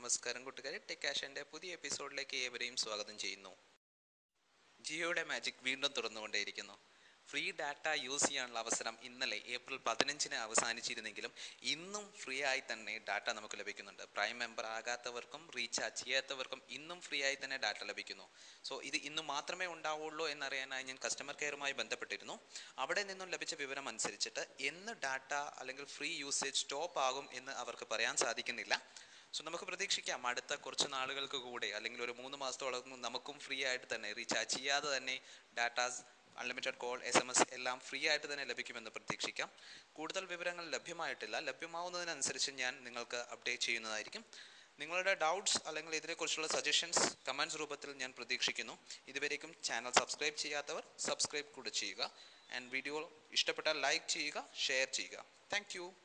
നമസ്കാരം കൂട്ടുകാരെ, ടെക് കാഷിൻ്റെ പുതിയ എപ്പിസോഡിലേക്ക് ഏവരെയും സ്വാഗതം ചെയ്യുന്നു. ജിയോയുടെ മാജിക് വീണ്ടും തുറന്നുകൊണ്ടേയിരിക്കുന്നു. ഫ്രീ ഡാറ്റ യൂസ് ചെയ്യാനുള്ള അവസരം ഇന്നലെ ഏപ്രിൽ 15 അവസാനിച്ചിരുന്നെങ്കിലും ഇന്നും ഫ്രീ ആയി തന്നെ ഡാറ്റ നമുക്ക് ലഭിക്കുന്നുണ്ട്. പ്രൈം മെമ്പർ ആകാത്തവർക്കും റീചാർജ് ചെയ്യാത്തവർക്കും ഇന്നും ഫ്രീ ആയി തന്നെ ഡാറ്റ ലഭിക്കുന്നു. സോ ഇത് ഇന്ന് മാത്രമേ ഉണ്ടാവുള്ളൂ എന്നറിയാനായി ഞാൻ കസ്റ്റമർ കെയറുമായി ബന്ധപ്പെട്ടിരുന്നു. അവിടെ നിന്നും ലഭിച്ച വിവരം അനുസരിച്ചിട്ട് എന്ന് ഡാറ്റ അല്ലെങ്കിൽ ഫ്രീ യൂസേജ് സ്റ്റോപ്പ് ആകും എന്ന് അവർക്ക് പറയാൻ സാധിക്കുന്നില്ല. സോ നമുക്ക് പ്രതീക്ഷിക്കാം അടുത്ത കുറച്ച് നാളുകൾക്ക് കൂടെ അല്ലെങ്കിൽ ഒരു 3 മാസത്തോളം നമുക്കും ഫ്രീ ആയിട്ട് തന്നെ റീചാർജ് ചെയ്യാതെ തന്നെ ഡാറ്റാസ്, അൺലിമിറ്റഡ് കോൾ, SMS എല്ലാം ഫ്രീ ആയിട്ട് തന്നെ ലഭിക്കുമെന്ന് പ്രതീക്ഷിക്കാം. കൂടുതൽ വിവരങ്ങൾ ലഭ്യമായിട്ടില്ല. ലഭ്യമാവുന്നതിനനുസരിച്ച് ഞാൻ നിങ്ങൾക്ക് അപ്ഡേറ്റ് ചെയ്യുന്നതായിരിക്കും. നിങ്ങളുടെ ഡൗട്ട്സ് അല്ലെങ്കിൽ ഇതിനെക്കുറിച്ചുള്ള സജഷൻസ് കമൻറ്റ്സ് രൂപത്തിൽ ഞാൻ പ്രതീക്ഷിക്കുന്നു. ഇതുവരേക്കും ചാനൽ സബ്സ്ക്രൈബ് ചെയ്യാത്തവർ സബ്സ്ക്രൈബ് കൂടെ ചെയ്യുക. ആൻഡ് വീഡിയോ ഇഷ്ടപ്പെട്ടാൽ ലൈക്ക് ചെയ്യുക, ഷെയർ ചെയ്യുക. താങ്ക്